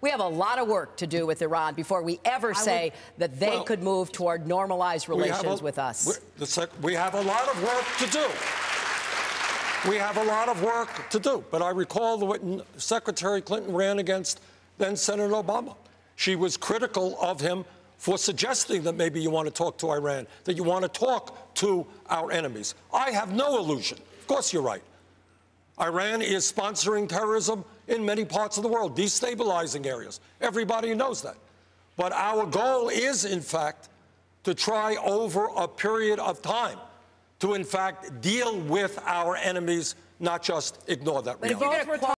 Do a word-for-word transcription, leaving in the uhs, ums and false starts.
We have a lot of work to do with Iran before we ever say would, that they well, could move toward normalized relations a, with us. The sec, we have a lot of work to do. We have a lot of work to do. But I recall when Secretary Clinton ran against then Senator Obama. She was critical of him for suggesting that maybe you want to talk to Iran, that you want to talk to our enemies. I have no illusion. Of course you're right. Iran is sponsoring terrorism in many parts of the world, destabilizing areas. Everybody knows that. But our goal is, in fact, to try over a period of time to, in fact, deal with our enemies, not just ignore that reality.